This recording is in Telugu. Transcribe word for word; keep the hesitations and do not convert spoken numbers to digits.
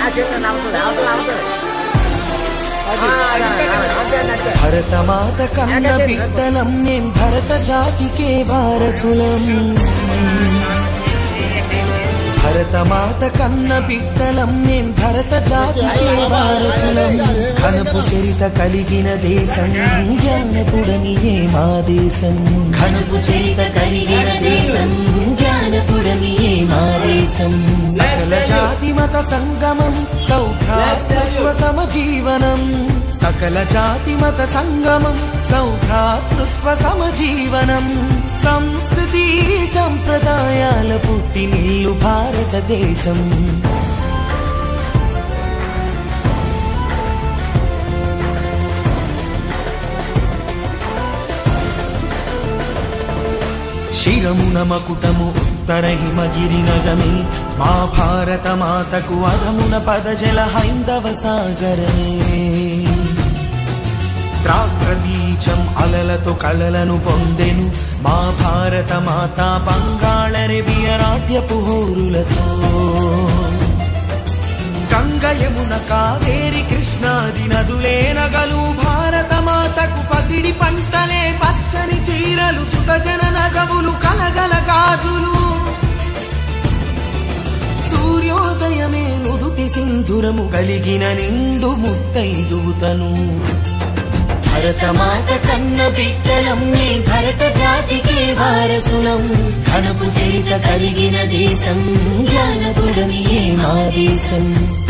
భరతమాత కన్న బిడ్డలం మేం భరత జాతికే వారసులం భరతమాత కన్న బిడ్డలం మేం భరత జాతికే వారసులం ఘనపు చరిత కలిగిన దేశం జ్ఞానపుడమియే మా దేశం ఘనపు చరిత కలిగిన దేశం జ్ఞానపుడమియే మా దేశం సకల జాతి మత సంగమం సౌభ్రాతృత్వ సమజీవనం సకల జాతి మత సంగమం సౌభ్రాతృత్వ సమజీవనం సంస్కృతి సంప్రదాయాల పుట్టినిల్లు భారతదేశం శిరమున మకుటము ఉత్తర హిమగిరి నగమే మా భారత మాతకు అధమున పదజల హైందవ సాగరమే ప్రాగ్రతీచం అలలతో కళలను పొందెను మా భారత మాత బంగాళరెవియ నాట్యపు హోరులతో గంగ యమున కావేరి కృష్ణాది నదులే నగలు భారత మాతకు పసిడి పంటలే పచ్చని చీరలు సుతజన నగవులు కలగల గాజులు సూర్యోదయమే నుదుటి సింధురము కలిగిన నిండు ముత్తైదువుతను భరతమాత కన్న బిడ్డలం మే భరత జాతికే వారసులం ఘనపు చరిత కలిగిన దేశం జ్ఞానపుడమియే మా దేశం